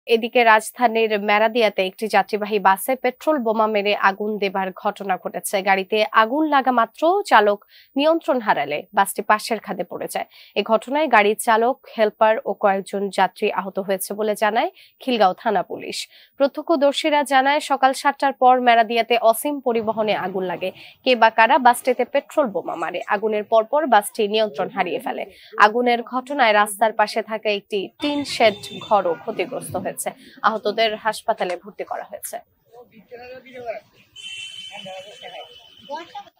এদিকে রাজধানীর মেরাদিয়াতে একটি যাত্রীবাহী বাসে পেট্রোল বোমা মেরে আগুন দেবার ঘটনা ঘটেছে। গাড়িতে আগুন লাগা মাত্র চালক নিয়ন্ত্রণ হারালে বাসটি পাশের খাদে পড়ে যায়। এ ঘটনায় গাড়ির চালক, হেলপার ও কয়েকজন যাত্রী আহত হয়েছে বলে জানায় খিলগাঁও থানা পুলিশ। প্রত্যক্ষদর্শীরা জানায় সকাল ৭টার পর মেরাদিয়াতে অসীম পরিবহনে আগুন লাগে। কে বা কারা বাসটিতে পেট্রোল বোমা মারে। আগুনের পরপর বাসটি নিয়ন্ত্রণ হারিয়ে ফেলে। আগুনের ঘটনায় রাস্তার পাশে থাকা একটি টিন শেড ঘরও ক্ষতিগ্রস্ত হয়েছে। আহতদের হাসপাতালে ভর্তি করা হয়েছে।